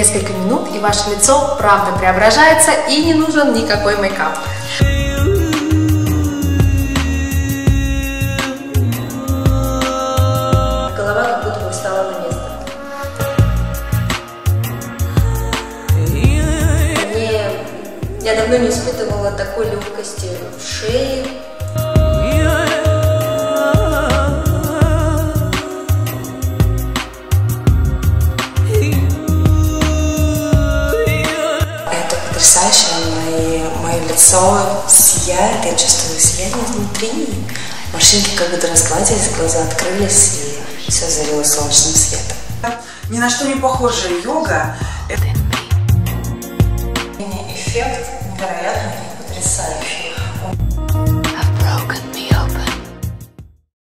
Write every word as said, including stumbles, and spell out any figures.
Несколько минут, и ваше лицо правда преображается, и не нужен никакой мейкап. Голова как будто бы встала на место. Мне... Я давно не испытывала такой легкости в шее. Потрясающе, мое, мое лицо сияет, я чувствую сияние внутри. Морщинки как будто разгладились, глаза открылись, и все залилось солнечным светом. Ни на что не похожая йога. Эффект невероятный и потрясающий.